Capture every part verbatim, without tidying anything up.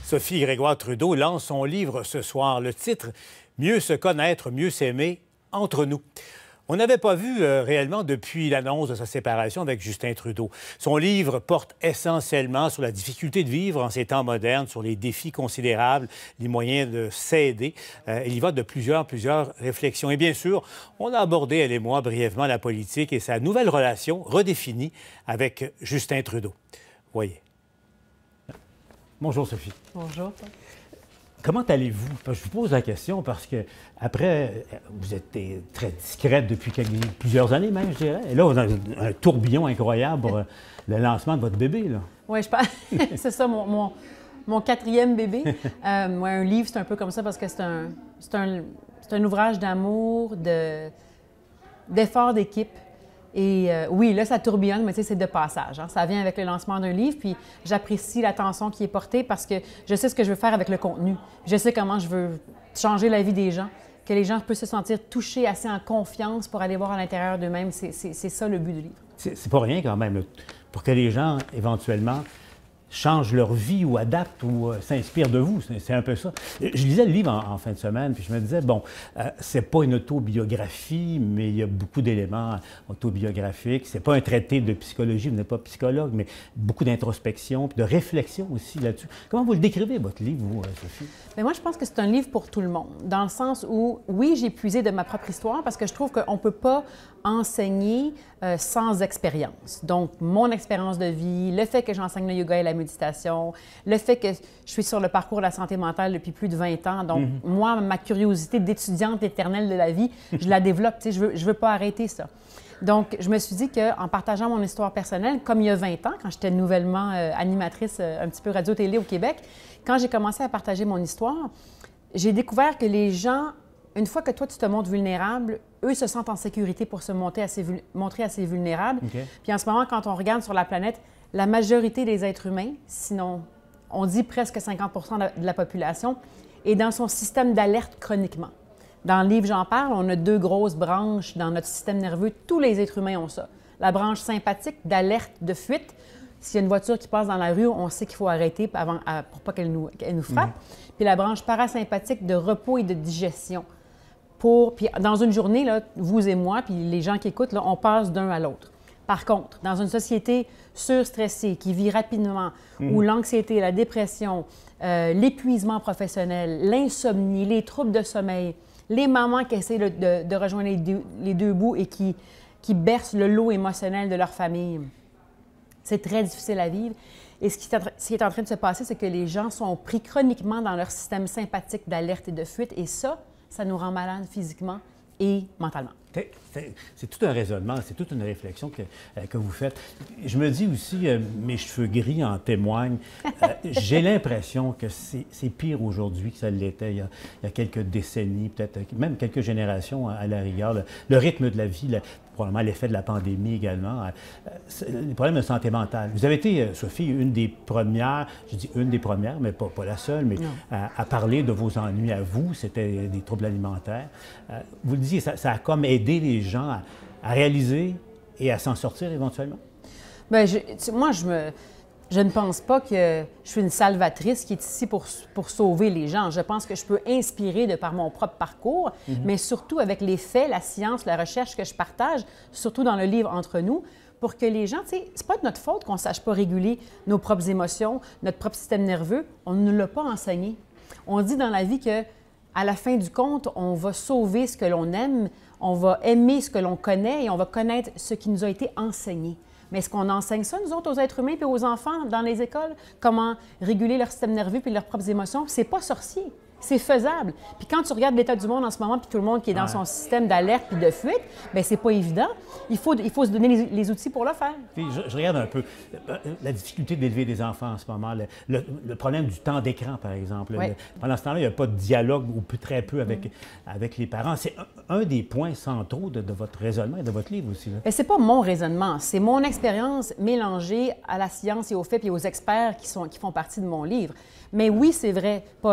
Sophie Grégoire Trudeau lance son livre ce soir. Le titre « Mieux se connaître, mieux s'aimer, entre nous ». On n'avait pas vu euh, réellement depuis l'annonce de sa séparation avec Justin Trudeau. Son livre porte essentiellement sur la difficulté de vivre en ces temps modernes, sur les défis considérables, les moyens de s'aider. Euh, il y va de plusieurs, plusieurs réflexions. Et bien sûr, on a abordé, elle et moi, brièvement la politique et sa nouvelle relation redéfinie avec Justin Trudeau. Voyez. Bonjour, Sophie. Bonjour. Comment allez-vous? Je vous pose la question parce que après, vous êtes très discrète depuis plusieurs années même, je dirais. Et là, vous avez un tourbillon incroyable pour le lancement de votre bébé, là. Oui, je pense. C'est ça, mon, mon, mon quatrième bébé. euh, moi, un livre, c'est un peu comme ça parce que c'est un, c'est un, c'est un ouvrage d'amour, de, d'effort d'équipe. Et euh, oui, là, ça tourbillonne, mais tu sais, c'est de passage. Hein? Ça vient avec le lancement d'un livre, puis j'apprécie l'attention qui est portée parce que je sais ce que je veux faire avec le contenu. Je sais comment je veux changer la vie des gens, que les gens puissent se sentir touchés, assez en confiance pour aller voir à l'intérieur d'eux-mêmes. C'est, c'est, c'est ça le but du livre. C'est, c'est pas rien quand même, là, pour que les gens, éventuellement, changent leur vie ou adaptent ou euh, s'inspirent de vous. C'est, c'est un peu ça. Je lisais le livre en, en fin de semaine, puis je me disais, bon, euh, c'est pas une autobiographie, mais il y a beaucoup d'éléments autobiographiques. C'est pas un traité de psychologie, vous n'êtes pas psychologue, mais beaucoup d'introspection, puis de réflexion aussi là-dessus. Comment vous le décrivez, votre livre, vous, Sophie? Bien, moi, je pense que c'est un livre pour tout le monde, dans le sens où, oui, j'ai puisé de ma propre histoire, parce que je trouve qu'on ne peut pas enseigner euh, sans expérience. Donc, mon expérience de vie, le fait que j'enseigne le yoga et la méditation, le fait que je suis sur le parcours de la santé mentale depuis plus de vingt ans. Donc, mm-hmm. moi, ma curiosité d'étudiante éternelle de la vie, je la développe. Tu sais, je veux, je veux pas arrêter ça. Donc, je me suis dit qu'en partageant mon histoire personnelle, comme il y a vingt ans, quand j'étais nouvellement euh, animatrice euh, un petit peu radio-télé au Québec, quand j'ai commencé à partager mon histoire, j'ai découvert que les gens, une fois que toi, tu te montres vulnérable, eux se sentent en sécurité pour se montrer assez, montrer assez vulnérables. Okay. Puis en ce moment, quand on regarde sur la planète, la majorité des êtres humains, sinon on dit presque cinquante pour cent de la population, est dans son système d'alerte chroniquement. Dans le livre, j'en parle, on a deux grosses branches dans notre système nerveux. Tous les êtres humains ont ça. La branche sympathique d'alerte, de fuite. S'il y a une voiture qui passe dans la rue, on sait qu'il faut arrêter avant, pour pas qu'elle nous, qu'elle nous frappe. Mmh. Puis la branche parasympathique de repos et de digestion. Pour, puis dans une journée, là, vous et moi, puis les gens qui écoutent, là, on passe d'un à l'autre. Par contre, dans une société surstressée, qui vit rapidement, mmh. où l'anxiété, la dépression, euh, l'épuisement professionnel, l'insomnie, les troubles de sommeil, les mamans qui essaient de, de, de rejoindre les deux, les deux bouts et qui, qui bercent le lot émotionnel de leur famille, c'est très difficile à vivre. Et ce qui, ce qui est en train de se passer, c'est que les gens sont pris chroniquement dans leur système sympathique d'alerte et de fuite. Et ça, ça nous rend malades physiquement et mentalement. C'est, c'est, c'est tout un raisonnement, c'est toute une réflexion que, euh, que vous faites. Je me dis aussi, euh, mes cheveux gris en témoignent, euh, j'ai l'impression que c'est, c'est pire aujourd'hui que ça l'était il y a, il y a quelques décennies, peut-être même quelques générations à, à la rigueur. Le, le rythme de la vie, le, probablement l'effet de la pandémie également, euh, les problèmes de santé mentale. Vous avez été, euh, Sophie, une des premières, je dis une des premières, mais pas, pas la seule, mais à, à parler de vos ennuis à vous, c'était des troubles alimentaires. Euh, vous le disiez, ça, ça a comme aidé les gens à, à réaliser et à s'en sortir éventuellement? Bien, je, tu, moi, je, me, je ne pense pas que je suis une salvatrice qui est ici pour, pour sauver les gens. Je pense que je peux inspirer de par mon propre parcours, mm-hmm. mais surtout avec les faits, la science, la recherche que je partage, surtout dans le livre Entre nous, pour que les gens, tu sais, c'est pas de notre faute qu'on ne sache pas réguler nos propres émotions, notre propre système nerveux. On ne l'a pas enseigné. On dit dans la vie que à la fin du compte, on va sauver ce que l'on aime, on va aimer ce que l'on connaît et on va connaître ce qui nous a été enseigné. Mais est-ce qu'on enseigne ça, nous autres, aux êtres humains et aux enfants dans les écoles? Comment réguler leur système nerveux puis leurs propres émotions? C'est pas sorcier. C'est faisable. Puis quand tu regardes l'état du monde en ce moment, puis tout le monde qui est dans ouais. son système d'alerte puis de fuite, bien, c'est pas évident. Il faut, il faut se donner les, les outils pour le faire. Puis je, je regarde un peu la difficulté d'élever des enfants en ce moment, le, le, le problème du temps d'écran, par exemple. Oui. Le, pendant ce temps-là, il n'y a pas de dialogue ou peu, très peu avec, mm. avec les parents. C'est un, un des points centraux de, de votre raisonnement et de votre livre aussi. Bien, c'est pas mon raisonnement, c'est mon expérience mélangée à la science et aux faits puis aux experts qui, sont, qui font partie de mon livre. Mais oui, c'est vrai, Paul, que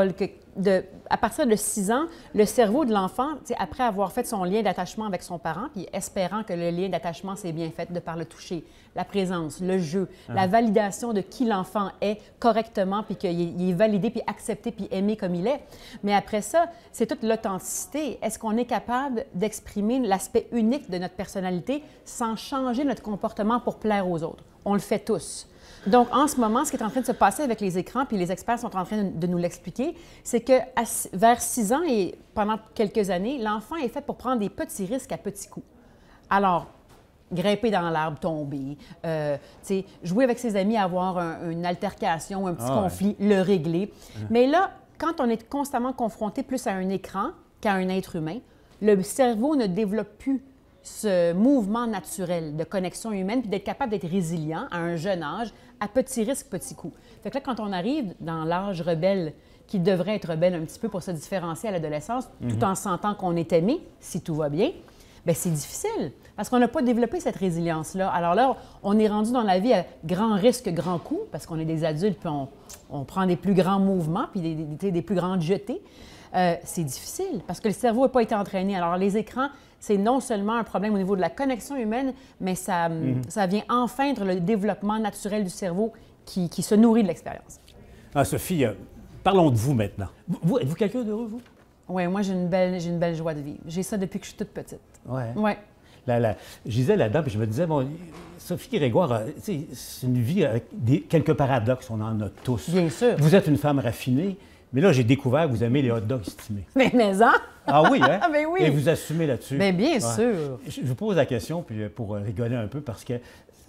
de, à partir de six ans, le cerveau de l'enfant, après avoir fait son lien d'attachement avec son parent, puis espérant que le lien d'attachement s'est bien fait de par le toucher, la présence, le jeu, uh-huh. la validation de qui l'enfant est correctement, puis qu'il est validé, puis accepté, puis aimé comme il est. Mais après ça, c'est toute l'authenticité. Est-ce qu'on est capable d'exprimer l'aspect unique de notre personnalité sans changer notre comportement pour plaire aux autres? On le fait tous. Donc, en ce moment, ce qui est en train de se passer avec les écrans, puis les experts sont en train de nous l'expliquer, c'est que à, vers six ans et pendant quelques années, l'enfant est fait pour prendre des petits risques à petits coups. Alors, grimper dans l'arbre, tomber, euh, jouer avec ses amis, avoir un, une altercation, un petit ah, conflit, ouais. le régler. Ouais. Mais là, quand on est constamment confronté plus à un écran qu'à un être humain, le cerveau ne développe plus ce mouvement naturel de connexion humaine, puis d'être capable d'être résilient à un jeune âge, à petits risques, petits coups. Fait que là, quand on arrive dans l'âge rebelle, qui devrait être rebelle un petit peu pour se différencier à l'adolescence, mm-hmm. tout en sentant qu'on est aimé, si tout va bien, bien, c'est difficile, parce qu'on n'a pas développé cette résilience-là. Alors là, on est rendu dans la vie à grand risque, grand coup, parce qu'on est des adultes, puis on, on prend des plus grands mouvements, puis des, des, des plus grandes jetées. Euh, c'est difficile, parce que le cerveau n'a pas été entraîné. Alors, les écrans, c'est non seulement un problème au niveau de la connexion humaine, mais ça, mm-hmm. ça vient enfreindre le développement naturel du cerveau qui, qui se nourrit de l'expérience. Ah, Sophie, euh, parlons de vous maintenant. Vous, êtes-vous quelqu'un d'heureux, vous? Oui, moi, j'ai une belle, j'ai une belle joie de vivre. J'ai ça depuis que je suis toute petite. Oui. Ouais. La, la, je disais là-dedans, puis je me disais, bon, Sophie Grégoire, c'est une vie avec des, quelques paradoxes, on en a tous. Bien sûr. Vous êtes une femme raffinée, mais là, j'ai découvert que vous aimez les hot dogs estimés. Mais mais hein? Ah oui, hein? Mais oui. Et vous assumez là-dessus. Bien, bien ouais. sûr. Je vous pose la question puis pour rigoler un peu, parce que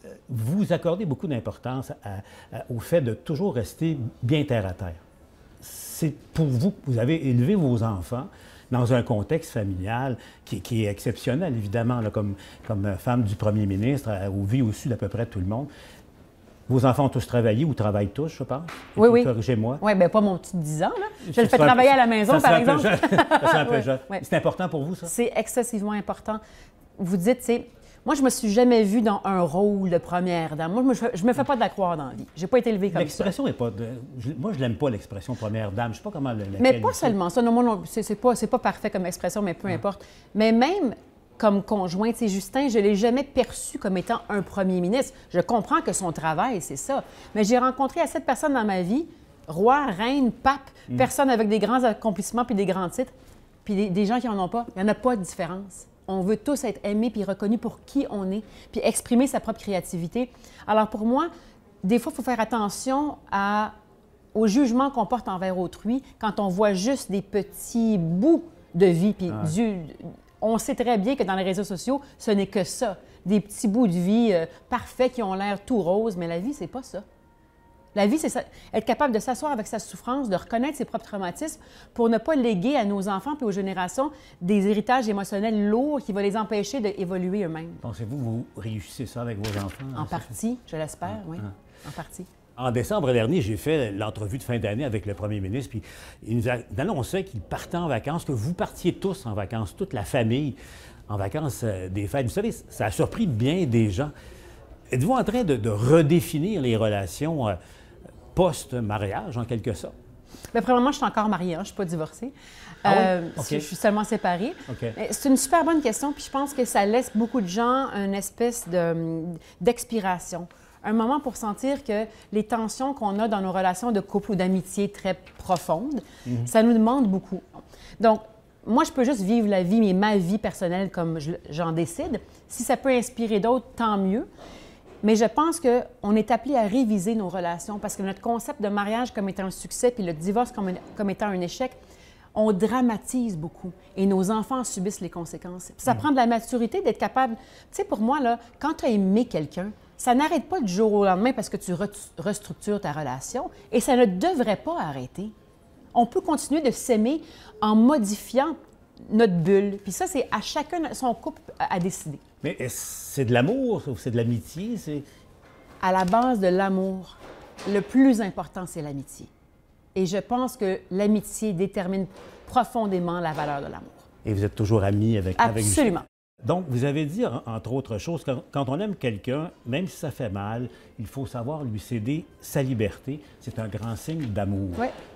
vous accordez beaucoup d'importance à, à, au fait de toujours rester bien terre à terre. C'est pour vous que vous avez élevé vos enfants dans un contexte familial qui, qui est exceptionnel, évidemment, là, comme, comme femme du premier ministre, où vit au-dessus d'à peu près tout le monde. Vos enfants ont tous travaillé ou travaillent tous, je pense. Oui, oui. Corrigez-moi. Oui, bien pas mon petit dix ans, là. Je le fais travailler à la maison, par exemple. Ça, c'est un peu oui, jeune. Oui. C'est important pour vous, ça? C'est excessivement important. Vous dites, c'est... Moi, je me suis jamais vue dans un rôle de première dame. Moi, je me fais pas de la croire dans la vie. J'ai pas été élevée comme ça. L'expression n'est pas... De... Moi, je l'aime pas, l'expression première dame. Je sais pas comment la Mais pas seulement ça. Non, moi, non, c'est pas, pas parfait comme expression, mais peu importe. Mais même... comme conjointe, c'est Justin, je ne l'ai jamais perçu comme étant un premier ministre. Je comprends que son travail, c'est ça. Mais j'ai rencontré assez de personnes dans ma vie, roi, reine, pape, mm. personnes avec des grands accomplissements puis des grands titres, puis des, des gens qui n'en ont pas. Il n'y en a pas de différence. On veut tous être aimés puis reconnus pour qui on est, puis exprimer sa propre créativité. Alors pour moi, des fois, il faut faire attention à, au jugement qu'on porte envers autrui quand on voit juste des petits bouts de vie, puis ah. du... On sait très bien que dans les réseaux sociaux, ce n'est que ça. Des petits bouts de vie euh, parfaits qui ont l'air tout rose, mais la vie, c'est pas ça. La vie, c'est ça. Être capable de s'asseoir avec sa souffrance, de reconnaître ses propres traumatismes pour ne pas léguer à nos enfants et aux générations des héritages émotionnels lourds qui vont les empêcher d'évoluer eux-mêmes. Pensez-vous que vous réussissez ça avec vos enfants? En partie, je l'espère, oui. Ah. En partie. En décembre dernier, j'ai fait l'entrevue de fin d'année avec le premier ministre, puis il nous a annoncé qu'il partait en vacances, que vous partiez tous en vacances, toute la famille, en vacances euh, des fêtes. Vous savez, ça a surpris bien des gens. Êtes-vous en train de, de redéfinir les relations euh, post-mariage, en quelque sorte? Bien, premièrement, je suis encore mariée, hein, je ne suis pas divorcée. Ah euh, oui? Okay. Je suis seulement séparée. Okay. C'est une super bonne question, puis je pense que ça laisse beaucoup de gens une espèce d'expiration. Un moment pour sentir que les tensions qu'on a dans nos relations de couple ou d'amitié très profondes, mm-hmm. ça nous demande beaucoup. Donc, moi, je peux juste vivre la vie, mais ma vie personnelle comme j'en décide. Si ça peut inspirer d'autres, tant mieux. Mais je pense qu'on est appelé à réviser nos relations parce que notre concept de mariage comme étant un succès puis le divorce comme, comme étant un échec, on dramatise beaucoup et nos enfants subissent les conséquences. Puis ça mm. prend de la maturité d'être capable... Tu sais, pour moi, là, quand tu as aimé quelqu'un, ça n'arrête pas du jour au lendemain parce que tu restructures ta relation et ça ne devrait pas arrêter. On peut continuer de s'aimer en modifiant notre bulle. Puis ça, c'est à chacun son couple à décider. Mais c'est de l'amour ou c'est de l'amitié? À la base de l'amour, le plus important, c'est l'amitié. Et je pense que l'amitié détermine profondément la valeur de l'amour. Et vous êtes toujours amis avec... Absolument. Avec Donc, vous avez dit, entre autres choses, que quand on aime quelqu'un, même si ça fait mal, il faut savoir lui céder sa liberté. C'est un grand signe d'amour. Oui.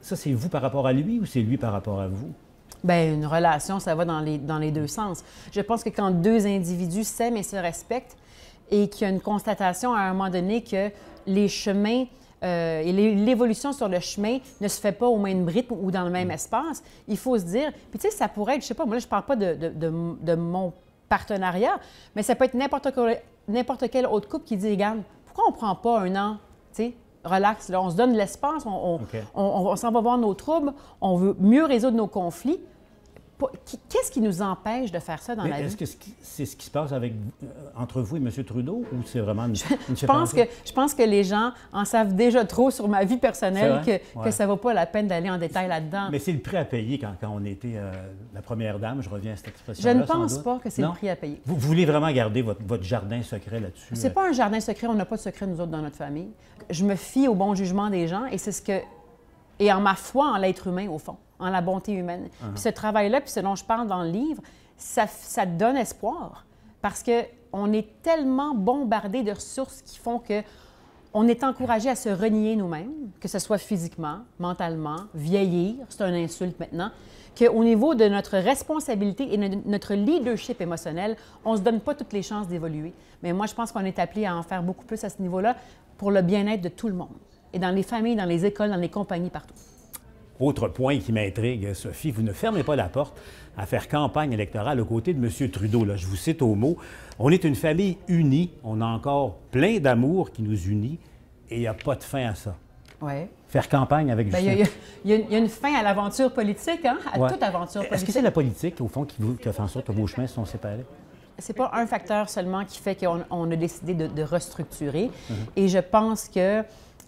Ça, c'est vous par rapport à lui ou c'est lui par rapport à vous? Bien, une relation, ça va dans les, dans les deux sens. Je pense que quand deux individus s'aiment et se respectent et qu'il y a une constatation à un moment donné que les chemins euh, et l'évolution sur le chemin ne se fait pas au même rythme ou dans le même espace, il faut se dire... Puis tu sais, ça pourrait être, je sais pas, moi là, je parle pas de, de, de, de mon partenariat, mais ça peut être n'importe quel, n'importe quel autre couple qui dit, regarde, pourquoi on prend pas un an, tu sais, relax, là, on se donne de l'espace, on, on, okay. on, on, on s'en va voir nos troubles, on veut mieux résoudre nos conflits. Qu'est-ce qui nous empêche de faire ça dans Mais la vie? Est-ce que c'est ce qui se passe avec, euh, entre vous et M. Trudeau ou c'est vraiment une, je, une je, pense que, je pense que les gens en savent déjà trop sur ma vie personnelle que, ouais. que ça ne vaut pas la peine d'aller en détail là-dedans. Mais c'est le prix à payer quand, quand on était euh, la première dame, je reviens à cette expression-là. Je ne pense pas que c'est le prix à payer. Vous, vous voulez vraiment garder votre, votre jardin secret là-dessus? C'est euh... pas un jardin secret, on n'a pas de secret nous autres dans notre famille. Je me fie au bon jugement des gens et c'est ce que... et en ma foi en l'être humain, au fond, en la bonté humaine. Uh-huh. Puis ce travail-là, puis ce dont je parle dans le livre, ça, ça donne espoir parce qu'on est tellement bombardé de ressources qui font que on est encouragé à se renier nous-mêmes, que ce soit physiquement, mentalement, vieillir, c'est une insulte maintenant, qu'au niveau de notre responsabilité et de notre leadership émotionnel, on ne se donne pas toutes les chances d'évoluer. Mais moi, je pense qu'on est appelé à en faire beaucoup plus à ce niveau-là pour le bien-être de tout le monde. Et dans les familles, dans les écoles, dans les compagnies, partout. Autre point qui m'intrigue, Sophie, vous ne fermez pas la porte à faire campagne électorale aux côtés de M. Trudeau. Là, je vous cite au mot. On est une famille unie. On a encore plein d'amour qui nous unit et il n'y a pas de fin à ça. Oui. Faire campagne avec Bien, Justin. Il y, y, y a une fin à l'aventure politique, hein? À ouais. toute aventure politique. Est-ce que c'est la politique, au fond, qui, vous, qui a fait en sorte que vos chemins se sont séparés? C'est pas un facteur seulement qui fait qu'on on a décidé de, de restructurer. Mm-hmm. Et je pense que...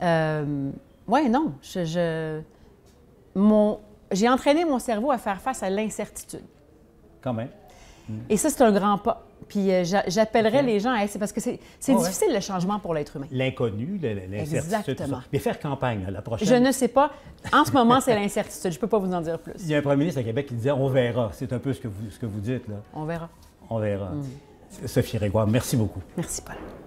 Euh, oui, non. Je... je... Mon... J'ai entraîné mon cerveau à faire face à l'incertitude. Quand même. Mm. Et ça, c'est un grand pas. Puis euh, j'appellerais okay. les gens à... C'est parce que c'est oh, difficile, ouais. le changement pour l'être humain. L'inconnu, l'incertitude, tout ça. Mais faire campagne, la prochaine... Je ne sais pas. En ce moment, c'est l'incertitude. Je ne peux pas vous en dire plus. Il y a un premier ministre à Québec qui disait « on verra ». C'est un peu ce que vous, ce que vous dites, là. On verra. On verra. Mm. Sophie Grégoire, merci beaucoup. Merci, Paul.